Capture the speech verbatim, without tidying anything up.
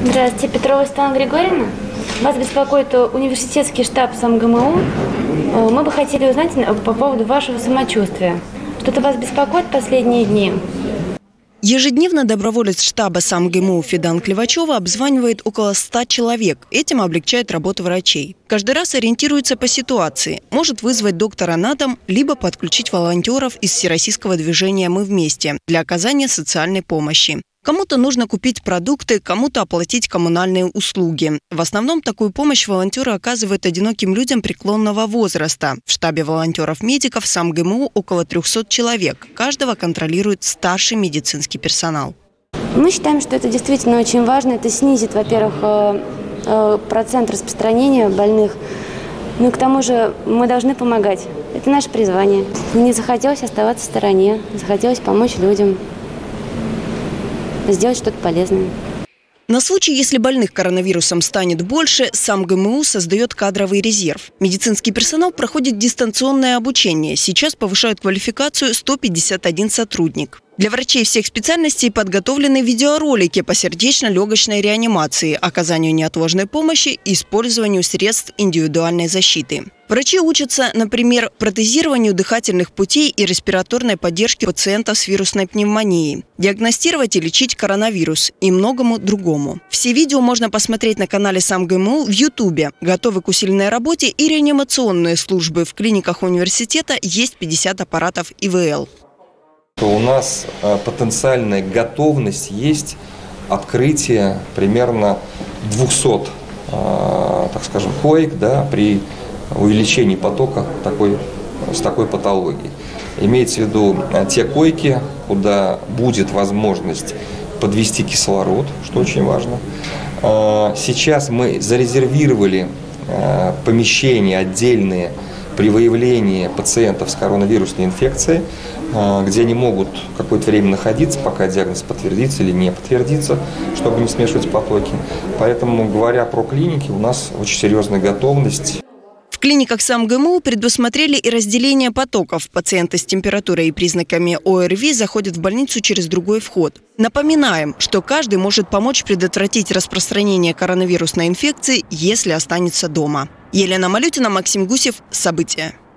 Здравствуйте, Петрова Светлана Григорьевна. Вас беспокоит университетский штаб СамГМУ. Мы бы хотели узнать по поводу вашего самочувствия. Что-то вас беспокоит в последние дни? Ежедневно доброволец штаба СамГМУ Федан Клевачева обзванивает около ста человек. Этим облегчает работу врачей. Каждый раз ориентируется по ситуации. Может вызвать доктора на дом, либо подключить волонтеров из всероссийского движения «Мы вместе» для оказания социальной помощи. Кому-то нужно купить продукты, кому-то оплатить коммунальные услуги. В основном такую помощь волонтеры оказывают одиноким людям преклонного возраста. В штабе волонтеров-медиков СамГМУ около трёхсот человек. Каждого контролирует старший медицинский персонал. Мы считаем, что это действительно очень важно. Это снизит, во-первых, процент распространения больных. Ну и к тому же мы должны помогать. Это наше призвание. Мне захотелось оставаться в стороне, захотелось помочь людям. Сделать что-то полезное. На случай, если больных коронавирусом станет больше, СамГМУ создает кадровый резерв. Медицинский персонал проходит дистанционное обучение. Сейчас повышают квалификацию сто пятьдесят один сотрудник. Для врачей всех специальностей подготовлены видеоролики по сердечно-легочной реанимации, оказанию неотложной помощи и использованию средств индивидуальной защиты. Врачи учатся, например, протезированию дыхательных путей и респираторной поддержке пациентов с вирусной пневмонией, диагностировать и лечить коронавирус и многому другому. Все видео можно посмотреть на канале СамГМУ в Ютубе. Готовы к усиленной работе и реанимационные службы. В клиниках университета есть пятьдесят аппаратов И В Л. У нас потенциальная готовность есть открытие примерно двухсот, так скажем, коек, да, при увеличении потока такой, с такой патологией. Имеется в виду те койки, куда будет возможность подвести кислород, что очень важно. Сейчас мы зарезервировали помещения отдельные при выявлении пациентов с коронавирусной инфекцией, где они могут какое-то время находиться, пока диагноз подтвердится или не подтвердится, чтобы не смешивать потоки. Поэтому, говоря про клиники, у нас очень серьезная готовность. В клиниках СамГМУ предусмотрели и разделение потоков. Пациенты с температурой и признаками О Р Ви заходят в больницу через другой вход. Напоминаем, что каждый может помочь предотвратить распространение коронавирусной инфекции, если останется дома. Елена Малютина, Максим Гусев. События.